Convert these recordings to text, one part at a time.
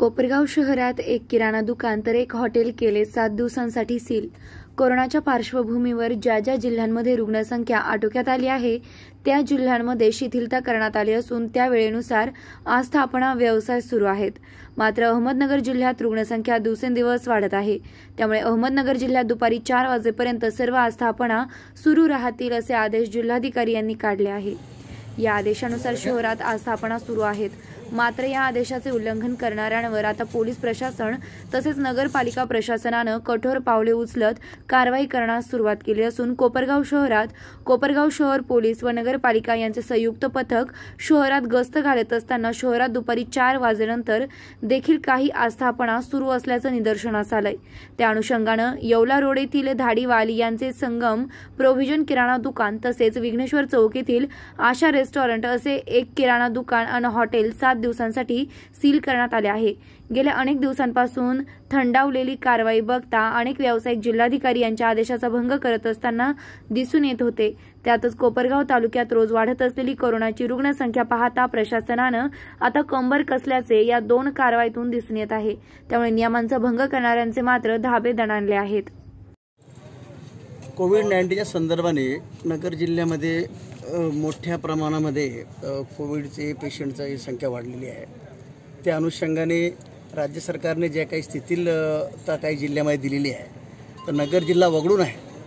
कोपरगाव शहरात एक किराणा दुकान तर एक हॉटेल केले 7 दिवसांसाठी सील। कोरोनाच्या पार्श्वभूमीवर ज्या ज्या जिल्ह्यांमध्ये रुग्णसंख्या आटोक्यात आली आहे त्या जिल्ह्यांमध्ये शिथिलता करण्यात आली असून त्या वेळेनुसार आस्थापना व्यवसाय सुरू आहेत। मात्र अहमदनगर जिल्ह्यात रुग्णसंख्या दिवसेंदिवस वाढत आहे, त्यामुळे अहमदनगर जिल्ह्यात दुपारी 4 वाजेपर्यंत सर्व आस्थापना सुरू राहतील असे आदेश जिल्हाधिकारी यांनी काढले आहे। या आदेशानुसार शहरात आस्थापना सुरू आहेत। मात्र या आदेशाचे उल्लंघन करणाऱ्यांवर आता पोलीस प्रशासन तसेच नगरपालिका प्रशासनाने कठोर पावले उचलत कारवाई करण्यास सुरुवात केली असून कोपरगाव शहरात कोपरगाव शहर पोलीस व नगरपालिका यांचे संयुक्त पथक शहरात गस्त घालत असताना शहरात दुपारी 4 वाजेनंतर देखील काही आस्थापना सुरू असल्याचं निदर्शनास आलंय। त्या अनुषंगाने येवला रोड येथील धाडीवाली यांचे संगम प्रोव्हिजन किराणा दुकान तसेच विघ्नेश्वर चौक येथील आशा रेस्टॉरंट असे एक किराणा दुकान आणि हॉटेल 7 दिवसांसाठी सील करण्यात आले आहे। गेल्या अनेक दिवसांपासून थंडावलेली कारवाई बघता अनेक व्यावसायिक जिल्हाधिकारी यांच्या आदेशाचा भंग करत असताना दिसून येत होते। त्यातच कोपरगाव तालुक्यात रोज वाढत असलेली कोरोनाची रुग्णसंख्या पाहता प्रशासनाने आता कंबर कसल्याचे या 2 कारवाईतून दिसून येत आहे। त्यामुळे नियमांचा भंग करणाऱ्यांचे मात्र धाबे दणाणले आहेत। कोविड-19च्या संदर्भाने नगर जिल्ह्यामध्ये मोठ्या प्रमाणामध्ये कोविडचे पेशंटची संख्या वाढलेली आहे। त्या अनुषंगाने राज्य सरकारने ज्या काही स्थितीलता काही जिल्ह्यामध्ये दिलेली आहे तर नगर जिल्हा वगळून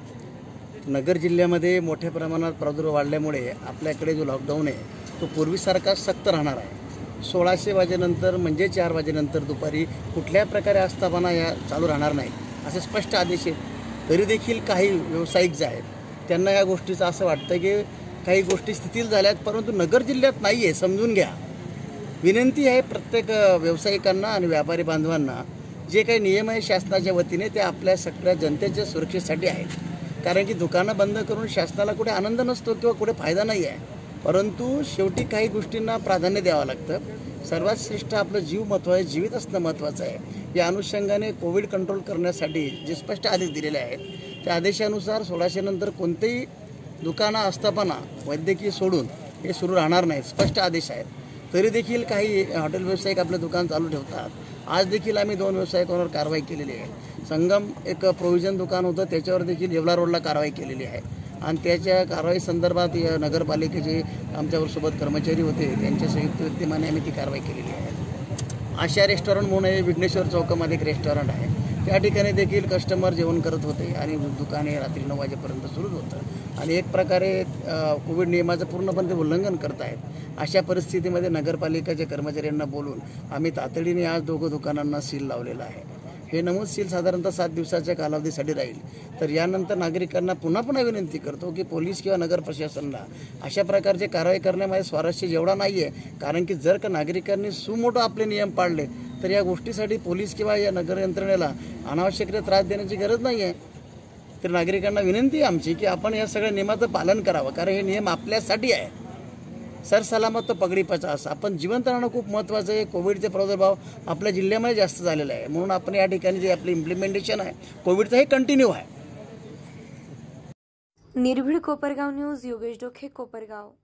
आहे। नगर जिल्ह्यामध्ये मोठ्या प्रमाणात प्रादुर्भाव वाढल्यामुळे आपल्याकडे जो लॉकडाऊन आहे तो पूर्वीसारखा सक्त राहणार आहे। 1600 वाजेनंतर म्हणजे 4 वाजेनंतर दुपारी कुठल्या प्रकारे आस्थापना या चालू राहणार नाही असे स्पष्ट आदेश आहेत। तरी देखील काही व्यावसायिक जे आहेत त्यांना या गोष्टीचं असं वाटतं की काही गोष्टी स्थितील झाल्यात, परंतु नगर जिल्ह्यात नाही आहे, समजून घ्या। विनंती आहे प्रत्येक व्यावसायिकांना आणि व्यापारी बांधवांना, जे काही नियम आहे शासनाच्या वतीने ते आपल्या सगळ्या जनतेच्या सुरक्षेसाठी आहेत। कारण की दुकानं बंद करून शासनाला कुठे आनंद नसतो किंवा कुठे फायदा नाही आहे, परंतु शेवटी काही गोष्टींना प्राधान्य द्यावं लागतं। सर्वात श्रेष्ठ आपलं जीव महत्त्वाचं आहे, जीवित असणं महत्त्वाचं आहे। या अनुषंगाने कोविड कंट्रोल करण्यासाठी जे स्पष्ट आदेश दिलेले आहेत त्या आदेशानुसार 1600 नंतर कोणतेही दुकानं आस्थापना वैद्यकीय सोडून हे सुरू राहणार नाही, स्पष्ट आदेश आहेत। तरी देखील काही हॉटेल व्यावसायिक आपलं दुकान चालू ठेवतात। आज देखील आम्ही 2 व्यावसायिकांवर कारवाई केलेली आहे। संगम एक प्रोव्हिजन दुकान होतं त्याच्यावर देखील येवला रोडला कारवाई केलेली आहे आणि त्याच्या कारवाई संदर्भात नगरपालिकेचे आमच्यावर सोबत कर्मचारी होते त्यांच्या संयुक्त विद्यमाने आम्ही ती कारवाई केलेली आहे। आशा रेस्टॉरंट म्हणून हे विघ्नेश्वर चौकामध्ये एक रेस्टॉरंट आहे, त्या ठिकाणी देखील कस्टमर जेवण करत होते आणि दुकाने रात्री 9 वाजेपर्यंत सुरूच होतं आणि एक प्रकारे कोविड नियमाचं पूर्णपणे ते उल्लंघन करत आहेत। अशा परिस्थितीमध्ये नगरपालिकेच्या कर्मचाऱ्यांना बोलून आम्ही तातडीने आज 2 दुकानांना सील लावलेलं आहे। हे नमूद सील साधारणतः 7 दिवसाच्या कालावधीसाठी राहील। तर यानंतर नागरिकांना पुन्हा विनंती करतो की पोलीस किंवा नगर प्रशासनाला अशा प्रकारचे कारवाई करण्यामध्ये स्वारस्य जेवढा नाही आहे, कारण की जर का नागरिकांनी सुमोठो आपले नियम पाळले तर या गोष्टीसाठी पोलीस किंवा या नगर यंत्रणेला अनावश्यक त्रास देण्याची गरज नाही आहे। तर नागरिकांना विनंती आहे आमची की आपण या सगळ्या नियमाचं पालन करावं, कारण हे नियम आपल्यासाठी आहे। सरसलामत तो पगडी पचास, आपण जिवंत राहणं खूप महत्त्वाचं आहे। कोविडचे प्रादुर्भाव आपल्या जिल्ह्यामध्ये जास्त झालेला आहे, म्हणून आपण या ठिकाणी जे आपलं इम्प्लिमेंटेशन आहे कोविडचं हे कंटिन्यू आहे। निर्भीड कोपरगाव न्यूज, योगेश डोखे, कोपरगाव।